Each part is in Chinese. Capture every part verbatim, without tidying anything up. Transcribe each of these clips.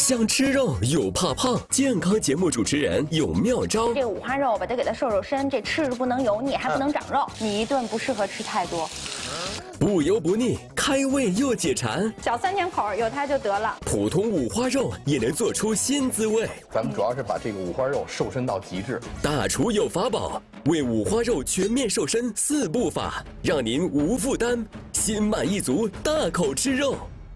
想吃肉又怕胖，健康节目主持人有妙招。 这个五花肉吧，得给它瘦瘦身，这吃着不能油腻，还不能长肉。你一顿不适合吃太多。 不油不腻，开胃又解馋， 小酸甜口有它就得了。 普通五花肉也能做出新滋味。 咱们主要是把这个五花肉瘦身到极致。 大厨有法宝，为五花肉全面瘦身四步法，让您无负担，心满意足，大口吃肉。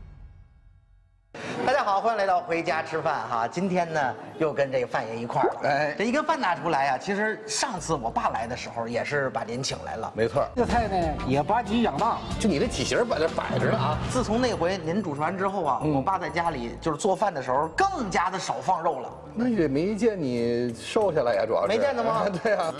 大家好，欢迎来到回家吃饭哈。今天呢，又跟这个范爷一块儿了。哎，这一个范大厨来啊，其实上次我爸来的时候，也是把您请来了。 没错， 这菜呢也把鸡养大， 就你这体型摆这摆着呢啊。 自从那回您祖传之后啊，嗯、我爸在家里就是做饭的时候，更加的少放肉了。 那也没见你瘦下来呀，主要是没见着吗？ 对啊。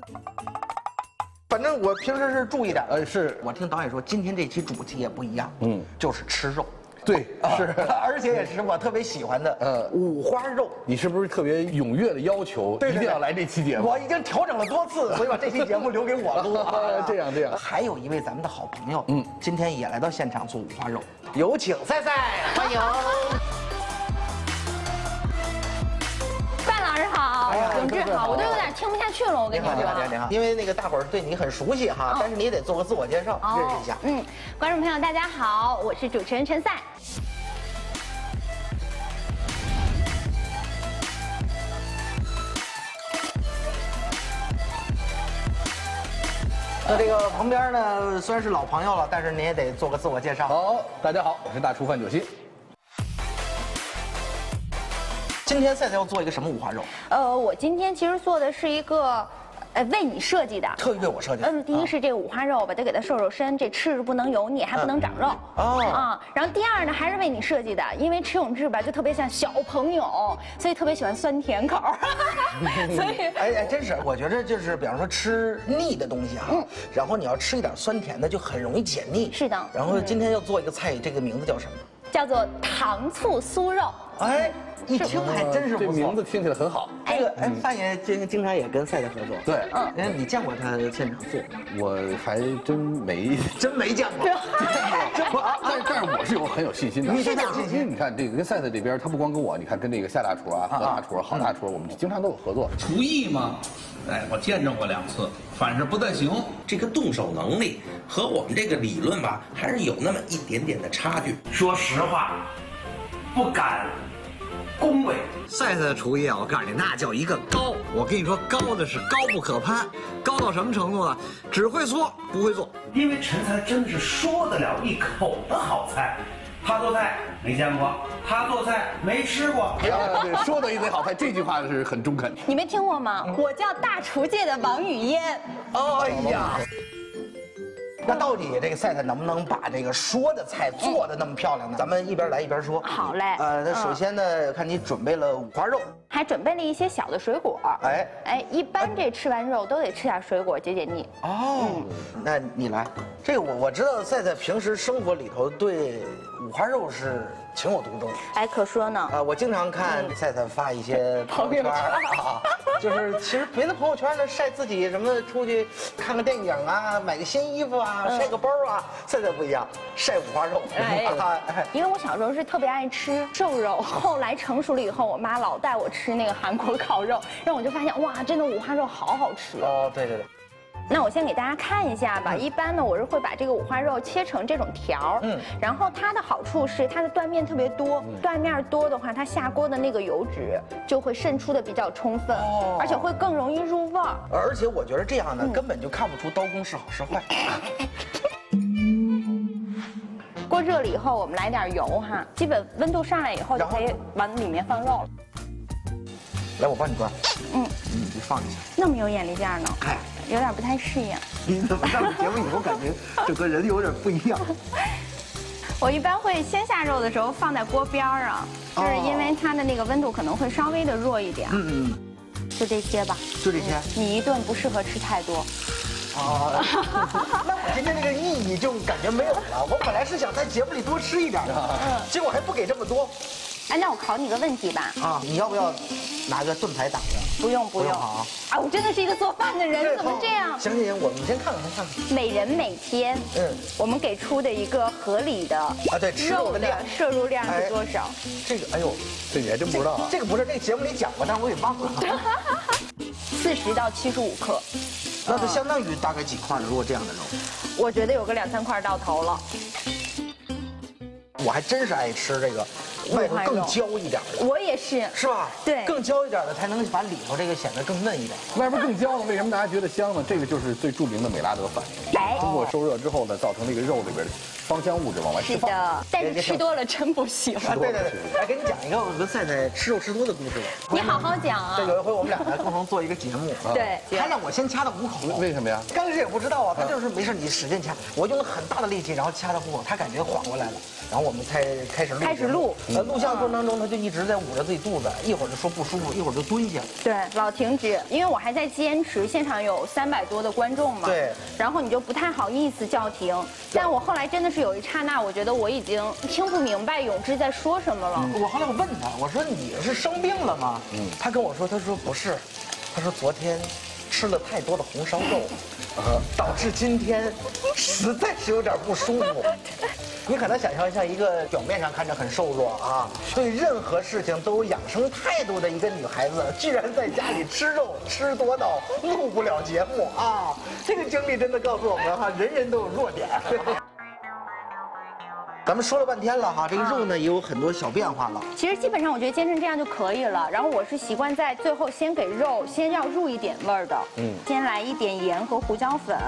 反正我平时是注意点。 呃，是我听导演说，今天这期主题也不一样，嗯，就是吃肉。 对，是， 而且也是我特别喜欢的，呃，五花肉。 你是不是特别踊跃的要求，一定要来这期节目？ 我已经调整了多次，所以把这期节目留给我录。 这样这样。 还有一位咱们的好朋友，嗯，今天也来到现场做五花肉，有请赛赛，欢迎。 范老师好，永志好，我都有点听不下去了，我跟你说。 你好，你好，因为那个大伙儿对你很熟悉哈，但是你也得做个自我介绍，认识一下。 嗯，观众朋友大家好，我是主持人陈赛。 那这个旁边呢，虽然是老朋友了，但是您也得做个自我介绍。 好，大家好，我是大厨范九新。 今天赛赛要做一个什么五花肉？ 呃，我今天其实做的是一个。 呃，为你设计的， 特意为我设计的。 嗯，第一是这个五花肉吧，得给它瘦瘦身，这吃着不能油腻，还不能长肉。哦啊，然后第二呢，还是为你设计的，因为池永志吧，就特别像小朋友，所以特别喜欢酸甜口。所以， 哎哎，真是，我觉得就是，比方说吃腻的东西啊，嗯，然后你要吃一点酸甜的，就很容易解腻。 是的。 然后今天要做一个菜，这个名字叫什么？ 叫做糖醋酥肉。 哎。 一听还真是不错， 这名字听起来很好。 这个哎，范爷经经常也跟赛赛合作。 对， 嗯，哎，你见过他现场做？ 我还真没， 真没见过。 真不，但是但是我是有很有信心的。 你是有信心？ 你看这个跟赛赛这边，他不光跟我，你看跟这个夏大厨啊、何大厨、郝大厨，我们经常都有合作。 厨艺嘛，哎，我见证过两次，反正不太行。 这个动手能力和我们这个理论吧，还是有那么一点点的差距。 说实话，不敢。 恭维赛赛的厨艺啊，我告诉你，那叫一个高。我跟你说，高的是高不可攀，高到什么程度呢？只会说不会做。 因为陈才真的是说得了一口的好菜，他做菜没见过，他做菜没吃过。 对，说的一嘴好菜，这句话是很中肯。 你没听过吗？我叫大厨界的王语嫣。 哎呀。 那到底这个赛赛能不能把这个说的菜做的那么漂亮呢？咱们一边来一边说。 好嘞。 呃，那首先呢，看你准备了五花肉， 还准备了一些小的水果。哎哎，一般这吃完肉都得吃点水果解解腻。 哦，那你来，这个我我知道赛赛平时生活里头对五花肉是情有独钟。 哎，可说呢。 啊，我经常看赛赛发一些朋友圈啊，就是其实别的朋友圈呢晒自己什么出去看个电影啊，买个新衣服啊。 晒个包啊，赛赛不一样，晒五花肉。 哎，因为我小时候是特别爱吃瘦肉，后来成熟了以后，我妈老带我吃那个韩国烤肉，让我就发现哇，真的五花肉好好吃。 哦，对对对。 那我先给大家看一下吧。一般呢，我是会把这个五花肉切成这种条，嗯，然后它的好处是它的断面特别多，断面多的话，它下锅的那个油脂就会渗出的比较充分，而且会更容易入味儿。 而且我觉得这样呢，根本就看不出刀工是好是坏。 锅热了以后，我们来点油哈，基本温度上来以后就可以往里面放肉了。 来，我帮你端。嗯，你放一下。 那么有眼力见呢？哎，有点不太适应。 你怎么上节目以后感觉整个人有点不一样？ 我一般会先下肉的时候放在锅边上，就是因为它的那个温度可能会稍微的弱一点。嗯嗯。就这些吧。 就这些。 你一顿不适合吃太多。 啊，那我今天这个意义就感觉没有了。我本来是想在节目里多吃一点的，结果还不给这么多。 哎，那我考你个问题吧。 啊，你要不要拿个盾牌挡着？ 不用不用啊！ 啊，我真的是一个做饭的人，怎么这样？ 行行行，我们先看看看看。 每人每天，嗯，我们给出的一个合理的啊， 对， 肉的摄入量是多少？ 这个，哎呦， 这你还真不知道啊！ 这个不是这个节目里讲过，但是我给忘了。 四十到七十五克， 那就相当于大概几块呢？如果这样的肉， 我觉得有个两三块到头了。 我还真是爱吃这个外头更焦一点的， 我也是， 是吧？ 对， 更焦一点的才能把里头这个显得更嫩一点。 外边更焦呢，为什么大家觉得香呢？这个就是最著名的美拉德反应。 哎， 通过受热之后呢，造成这个肉里边的芳香物质往外释放。 是的，但是吃多了真不行。 啊，对对对，来给你讲一个我跟赛赛吃肉吃多的故事。 你好好讲啊。 这有一回我们俩呢共同做一个节目， 对， 他让我先掐他虎口。 为什么呀？ 刚开始也不知道啊，他就是没事你使劲掐，我用了很大的力气，然后掐他虎口，他感觉缓过来了，然后我们才开始录。 开始录。 呃，录像过程当中他就一直在捂着自己肚子，一会儿就说不舒服，一会儿就蹲下。 对，老停止，因为我还在坚持，现场有三百多的观众嘛。 对。 然后你就不太好意思叫停，但我后来真的是有一刹那，我觉得我已经听不明白永志在说什么了。 我后来我问他，我说你是生病了吗？嗯。他跟我说，他说不是，他说昨天吃了太多的红烧肉，呃，导致今天实在是有点不舒服。你可能想象一下，一个表面上看着很瘦弱啊，对任何事情都有养生态度的一个女孩子，居然在家里吃肉吃多到录不了节目啊！这个经历真的告诉我们哈，人人都有弱点。咱们说了半天了哈，这个肉呢也有很多小变化了。 其实基本上我觉得煎成这样就可以了。然后我是习惯在最后先给肉先要入一点味儿的，嗯，先来一点盐和胡椒粉。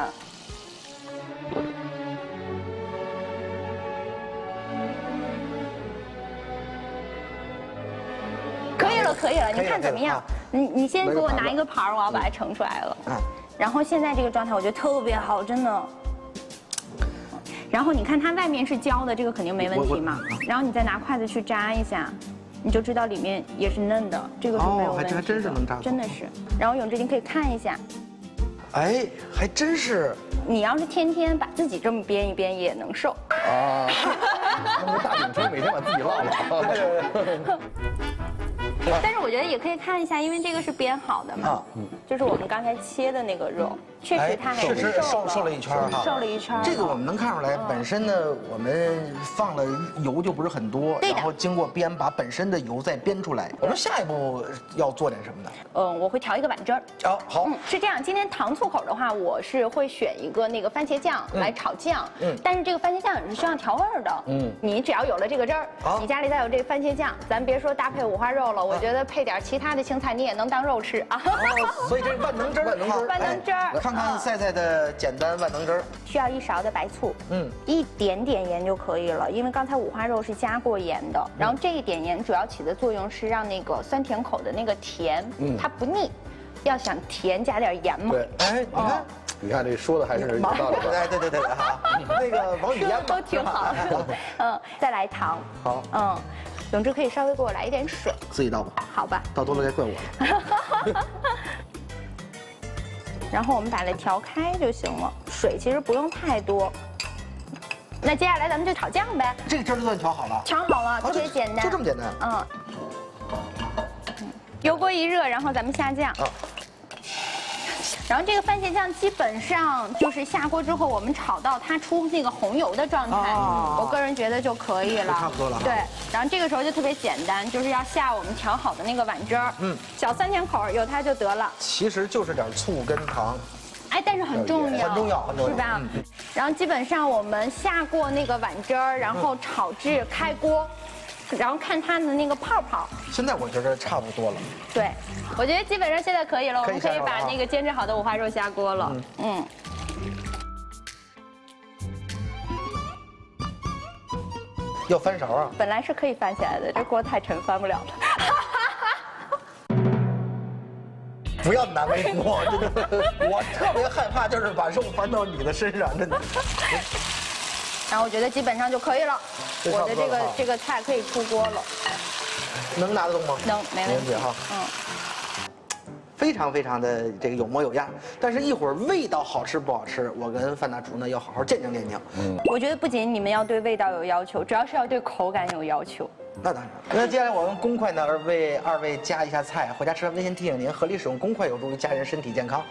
可以了，可以了，你看怎么样？你你先给我拿一个盘儿，我要把它盛出来了。嗯。然后现在这个状态，我觉得特别好，真的。然后你看它外面是焦的，这个肯定没问题嘛。然后你再拿筷子去扎一下，你就知道里面也是嫩的，这个是没有问题的。 还真是能扎。 真的是。然后永志，你可以看一下。 哎，还真是。 你要是天天把自己这么煸一煸，也能瘦。啊。 那大饼车每天把自己落了。 但是我觉得也可以看一下，因为这个是煸好的嘛，嗯，就是我们刚才切的那个肉，确实它还是瘦瘦了一圈哈， 瘦了一圈。 这个我们能看出来，本身呢我们放了油就不是很多，然后经过煸把本身的油再煸出来。我们下一步要做点什么呢？ 嗯，我会调一个碗汁儿。 哦，好。 嗯，是这样，今天糖醋口的话，我是会选一个那个番茄酱来炒酱。嗯，但是这个番茄酱也是需要调味儿的。嗯，你只要有了这个汁儿，你家里再有这个番茄酱，咱别说搭配五花肉了，我觉得配点其他的青菜你也能当肉吃啊。 哦，所以这是万能汁儿， 万能汁儿， 万能汁儿。 看看赛赛的简单万能汁儿， 需要一勺的白醋，嗯，一点点盐就可以了，因为刚才五花肉是加过盐的。然后这一点盐主要起的作用是让那个酸甜口的那个甜，它不腻。要想甜，加点盐嘛。 对， 哎，你看。 你看这说的还是有道理的。 哎，对对对，哈，那个王语嫣都挺好。嗯，再来糖。 好。 嗯，永志可以稍微给我来一点水。 自己倒吧。 好吧。 倒多了该怪我了。 然后我们把它调开就行了，水其实不用太多。那接下来咱们就炒酱呗。 这个汁儿就算调好了。 调好了，特别简单。 就这么简单。嗯。 油锅一热，然后咱们下酱。啊。然后这个番茄酱基本上就是下锅之后，我们炒到它出那个红油的状态，我个人觉得就可以了， 差不多了。 对，然后这个时候就特别简单，就是要下我们调好的那个碗汁儿，嗯，小酸甜口有它就得了。 其实就是点醋跟糖， 哎，但是很重要， 很重要，很重要， 是吧？然后基本上我们下过那个碗汁儿，然后炒至开锅。然后看它的那个泡泡， 现在我觉得差不多了。 对，我觉得基本上现在可以了，我们可以把那个煎制好的五花肉下锅了。嗯。 要翻勺啊？ 本来是可以翻起来的，这锅太沉，翻不了了。 不要难为我，真的，我特别害怕，就是把肉翻到你的身上，真的。 然后我觉得基本上就可以了，我的这个这个菜可以出锅了。 能拿得动吗？ 能，没问题哈。嗯。 非常非常的这个有模有样。但是，一会儿味道好吃不好吃，我跟范大厨呢要好好鉴定鉴定。 嗯， 我觉得不仅你们要对味道有要求，主要是要对口感有要求。 那当然。那接下来我用公筷呢，为二位加一下菜。回家吃饭微信提醒您，合理使用公筷有助于家人身体健康。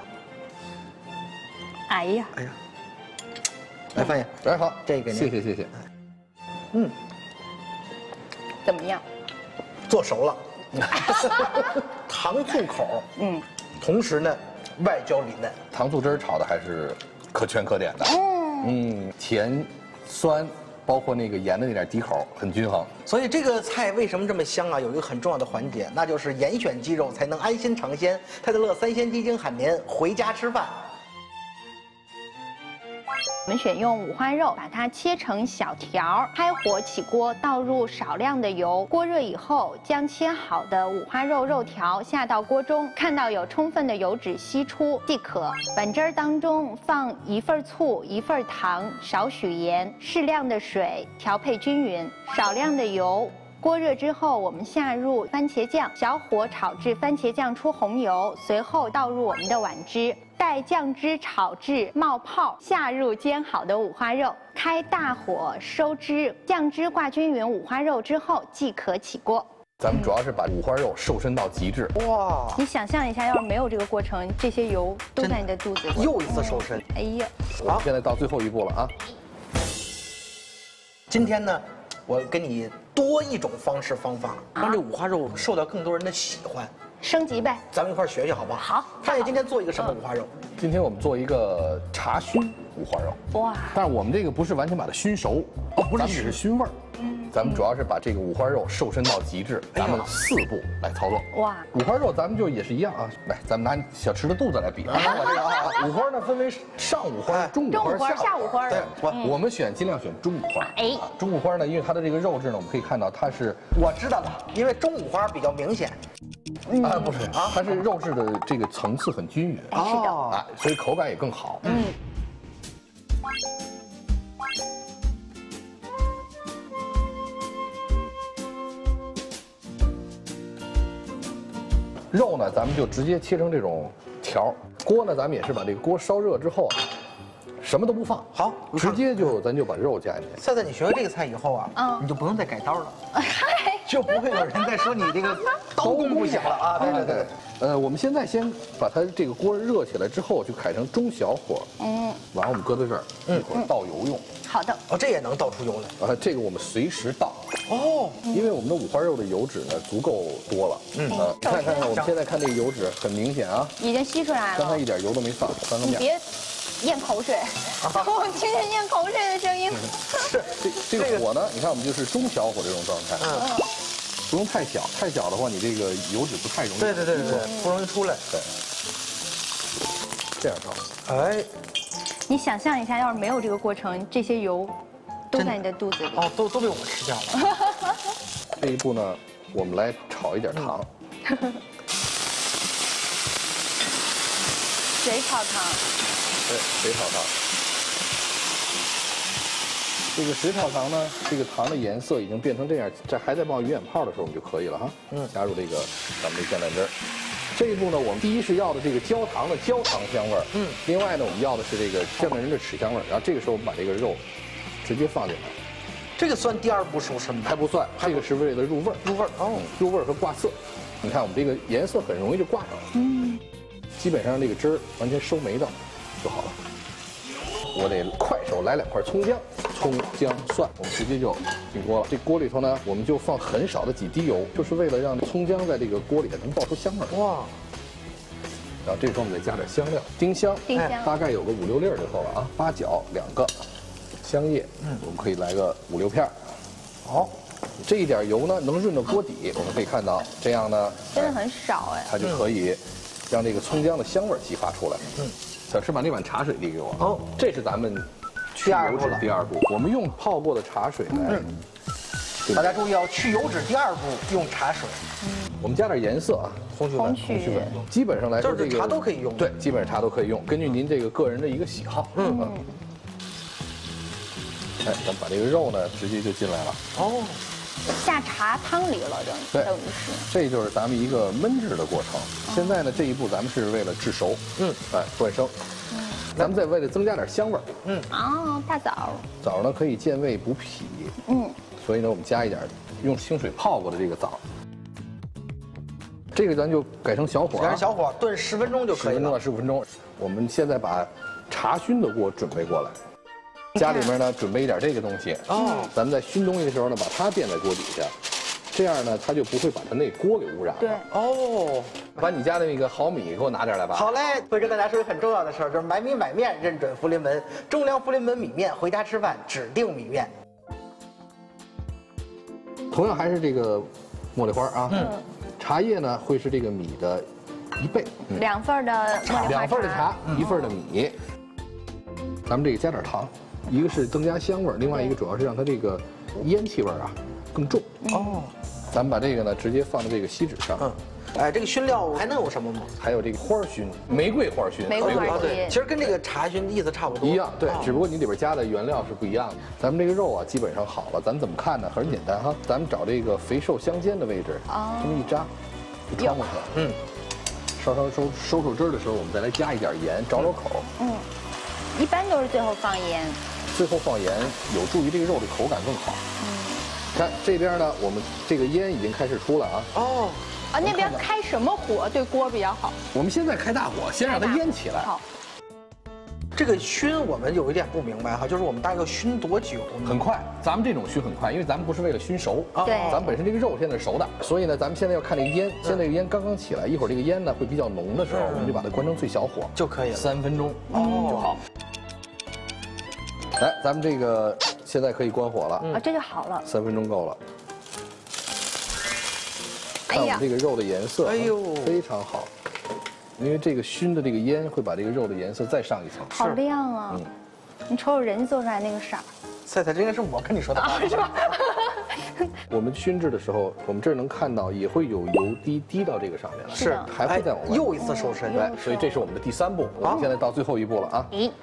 哎呀， 哎呀，来范爷， 哎好， 这个谢谢谢谢。 嗯， 怎么样？ 做熟了，糖醋口，嗯，同时呢，外焦里嫩。 糖醋汁儿炒的还是可圈可点的。嗯嗯，甜、酸，包括那个盐的那点底口很均衡。 所以这个菜为什么这么香啊？有一个很重要的环节，那就是严选鸡肉才能安心尝鲜。泰德乐三鲜鸡精喊您回家吃饭。 我们选用五花肉，把它切成小条，开火起锅，倒入少量的油。锅热以后，将切好的五花肉肉条下到锅中，看到有充分的油脂析出即可。碗汁儿当中放一份醋、一份糖、少许盐、适量的水，调配均匀。少量的油。锅热之后，我们下入番茄酱，小火炒至番茄酱出红油，随后倒入我们的碗汁，待酱汁炒至冒泡，下入煎好的五花肉，开大火收汁，酱汁挂均匀五花肉之后即可起锅。 咱们主要是把五花肉瘦身到极致。 哇！ 你想象一下，要是没有这个过程，这些油都在你的肚子里。 又一次瘦身。 哎呀， 我们现在到最后一步了啊！ 今天呢，我给你多一种方式方法，让这五花肉受到更多人的喜欢。 升级呗， 咱们一块儿学学好不好？ 好。 范爷今天做一个什么五花肉？ 今天我们做一个茶熏五花肉。哇！但是我们这个不是完全把它熏熟，哦，不是，只是熏味儿。咱们主要是把这个五花肉瘦身到极致，咱们四步来操作。哇！五花肉咱们就也是一样啊，来，咱们拿小池的肚子来比。啊，这个啊，五花呢分为上五花、中五花、 下五花。 对，我我们选尽量选中五花。哎，中五花呢，因为它的这个肉质呢，我们可以看到它是， 我知道了，因为中五花比较明显。 啊，不是啊，它是肉质的这个层次很均匀。 是的。 啊，所以口感也更好。嗯。肉呢，咱们就直接切成这种条。锅呢，咱们也是把这个锅烧热之后啊，什么都不放， 好， 直接就咱就把肉加进去。 赛赛，你学会这个菜以后啊，嗯，你就不用再改刀了，就不会有人再说你这个刀工不行了啊。对对对。 呃，我们现在先把它这个锅热起来之后，就开成中小火，嗯，完我们搁在这儿，一会儿倒油用。 好的。 哦，这也能倒出油来。 啊，这个我们随时倒。哦，因为我们的五花肉的油脂呢足够多了。嗯啊，看看看，我们现在看这个油脂很明显啊， 已经吸出来了。 刚才一点油都没放，翻个面。 别咽口水，我听见咽口水的声音。 是这这个火呢，你看我们就是中小火这种状态。嗯。不用太小，太小的话，你这个油脂不太容易。 对对对对，不容易出来。 对，这样炒。 哎， 你想象一下，要是没有这个过程，这些油都在你的肚子里。 哦，都都被我吃掉了。 这一步呢，我们来炒一点糖。 水炒糖。 对，水炒糖。这个水炒糖呢，这个糖的颜色已经变成这样，这还在冒鱼眼泡的时候，我们就可以了哈。嗯，加入这个咱们的酱蛋汁儿。这一步呢，我们第一是要的这个焦糖的焦糖香味儿，嗯，另外呢，我们要的是这个酱蛋汁的豉香味儿。然后这个时候我们把这个肉直接放进来。 这个算第二步熟身吗？ 还不算，这个是为了入味儿。 入味儿哦， 入味儿和挂色。你看我们这个颜色很容易就挂上了。嗯，基本上这个汁儿完全收没到就好了。我得快手来两块葱姜，葱姜蒜，我们直接就进锅了。这锅里头呢，我们就放很少的几滴油，就是为了让葱姜在这个锅里能爆出香味儿。哇！然后这时候我们再加点香料，丁香， 丁香大概有个五六粒就够了啊。八角两个，香叶，嗯，我们可以来个五六片。好，这一点油呢，能润到锅底。我们可以看到，这样呢， 真的很少哎， 它就可以让这个葱姜的香味儿激发出来。嗯。小吃把那碗茶水递给我。哦，这是咱们去油脂第二步。我们用泡过的茶水来。 大家注意哦，去油脂第二步用茶水。 我们加点颜色啊，红曲粉。红曲粉。基本上来说，这个茶都可以用。 对，基本上茶都可以用，根据您这个个人的一个喜好。嗯嗯。哎，咱们把这个肉呢，直接就进来了。哦。 下茶汤里了，等对等于是。 这就是咱们一个焖制的过程。现在呢，这一步咱们是为了制熟，嗯，哎，断生。嗯，咱们再为了增加点香味儿， 嗯，哦，大枣。 枣呢可以健胃补脾，嗯，所以呢我们加一点用清水泡过的这个枣。这个咱就改成小火， 改成小火炖十分钟就可以了。十分钟到十五分钟。我们现在把茶熏的锅准备过来。家里面呢，准备一点这个东西哦。咱们在熏东西的时候呢，把它垫在锅底下，这样呢，它就不会把它那锅给污染了。 对哦，把你家的那个好米给我拿点来吧。 好嘞，会跟大家说一个很重要的事儿，就是买米买面认准福临门，中粮福临门米面，回家吃饭指定米面。 同样还是这个茉莉花啊，嗯，茶叶呢会是这个米的一倍， 两份的茉莉花茶， 两份的茶，一份的米。咱们这个加点糖，一个是增加香味儿，另外一个主要是让它这个烟气味儿啊更重。哦，咱们把这个呢直接放在这个锡纸上。嗯， 哎，这个熏料还能有什么吗？ 还有这个花熏，玫瑰花熏。 玫瑰花熏， 其实跟这个茶熏意思差不多。 一样，对，只不过你里边加的原料是不一样的。咱们这个肉啊基本上好了，咱们怎么看呢？很简单哈，咱们找这个肥瘦相间的位置，这么一扎，就穿过去了。嗯，稍稍收收收汁儿的时候，我们再来加一点盐，找找口。嗯。 一般都是最后放盐， 最后放盐有助于这个肉的口感更好。嗯，看这边呢，我们这个烟已经开始出了啊。哦， 啊那边开什么火对锅比较好？ 我们现在开大火，先让它烟起来。 好。 这个熏我们有一点不明白哈，就是我们大概要熏多久？ 很快，咱们这种熏很快，因为咱们不是为了熏熟， 对， 咱们本身这个肉现在是熟的，所以呢，咱们现在要看这个烟，现在这个烟刚刚起来，一会儿这个烟呢会比较浓的时候，我们就把它关成最小火就可以了， 三分钟哦就好。来，咱们这个现在可以关火了啊，这就好了， 三分钟够了。看我们这个肉的颜色，哎呦，非常好。因为这个熏的这个烟会把这个肉的颜色再上一层， 好亮啊！嗯，你瞅瞅人家做出来那个色儿。 赛赛，这应该是我跟你说的话是吧？ 我们熏制的时候，我们这儿能看到也会有油滴滴到这个上面了， 是还会再往外。 又一次收身， 对，所以这是我们的第三步。我们现在到最后一步了啊！咦，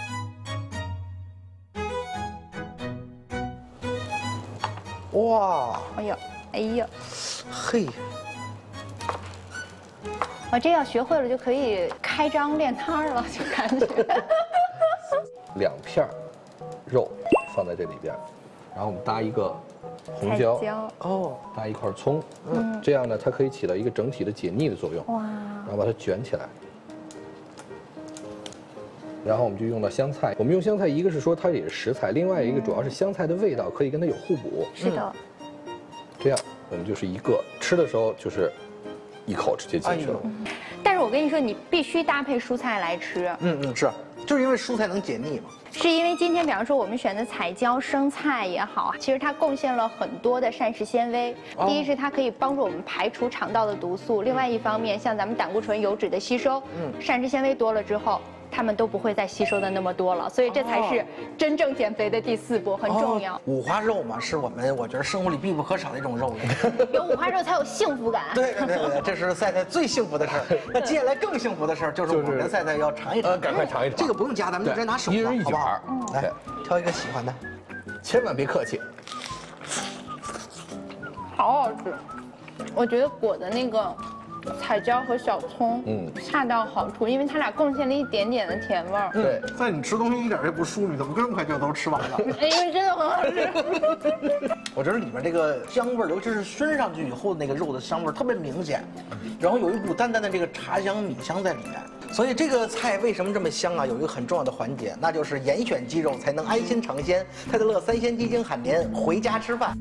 哇！ 哎呦，哎呦， 嘿。 我这要学会了就可以开张练摊了，就感觉。 两片肉放在这里边，然后我们搭一个红椒，哦，搭一块葱，嗯，这样呢，它可以起到一个整体的解腻的作用。哇！然后把它卷起来，然后我们就用到香菜。我们用香菜，一个是说它也是食材，另外一个主要是香菜的味道可以跟它有互补。 是的。 这样我们就是一个吃的时候就是。一口直接进去了， 但是我跟你说，你必须搭配蔬菜来吃。 嗯嗯，是，就是因为蔬菜能解腻嘛。 是因为今天，比方说我们选的彩椒、生菜也好，其实它贡献了很多的膳食纤维。第一是它可以帮助我们排除肠道的毒素，另外一方面，像咱们胆固醇、油脂的吸收，嗯，膳食纤维多了之后。他们都不会再吸收的那么多了，所以这才是真正减肥的第四步，很重要。 五花肉嘛，是我们我觉得生活里必不可少的一种肉类。 有五花肉才有幸福感。 对对对对，这是赛赛最幸福的事儿。那接下来更幸福的事儿就是我跟赛赛要尝一尝， 赶快尝一尝。 这个不用夹，咱们就直接拿手， 一人一卷， 来挑一个喜欢的， 千万别客气。 好好吃，我觉得裹的那个。彩椒和小葱，嗯，恰到好处，因为它俩贡献了一点点的甜味儿。 对， 在你吃东西一点也不疏离，怎么这么快就都吃完了？ 因为真的很好吃。 我觉得里面这个香味儿，尤其是熏上去以后那个肉的香味儿特别明显，然后有一股淡淡的这个茶香、米香在里面。所以这个菜为什么这么香啊？有一个很重要的环节，那就是严选鸡肉才能安心尝鲜。泰德乐三鲜鸡精海绵，回家吃饭。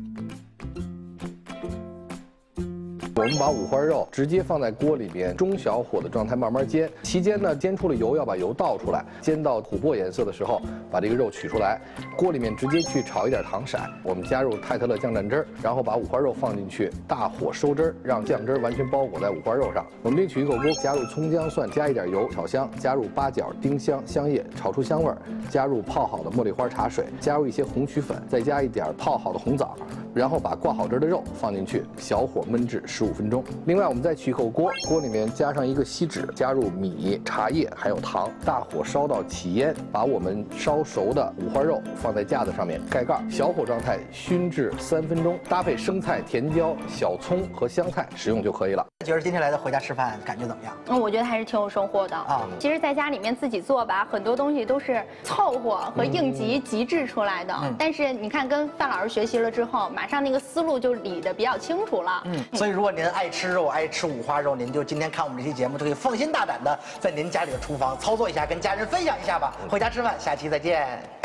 我们把五花肉直接放在锅里边，中小火的状态慢慢煎。期间呢，煎出了油，要把油倒出来，煎到琥珀颜色的时候，把这个肉取出来。锅里面直接去炒一点糖色，我们加入泰特勒酱蘸汁儿，然后把五花肉放进去，大火收汁儿，让酱汁儿完全包裹在五花肉上。我们另取一口锅，加入葱姜蒜，加一点油炒香，加入八角、丁香、香叶，炒出香味儿。加入泡好的茉莉花茶水，加入一些红曲粉，再加一点泡好的红枣，然后把挂好汁的肉放进去，小火焖至十十五分钟。另外，我们再取一口锅，锅里面加上一个锡纸，加入米、茶叶还有糖，大火烧到起烟，把我们烧熟的五花肉放在架子上面，盖盖，小火状态熏制三分钟，搭配生菜、甜椒、小葱和香菜食用就可以了。 觉得今天来的回家吃饭感觉怎么样？ 嗯，我觉得还是挺有收获的啊。其实，在家里面自己做吧，很多东西都是凑合和应急极致出来的。嗯、但是你看，跟范老师学习了之后，马上那个思路就理得比较清楚了。 嗯，所以如果您爱吃肉、爱吃五花肉，您就今天看我们这期节目，就可以放心大胆的在您家里的厨房操作一下，跟家人分享一下吧。回家吃饭，下期再见。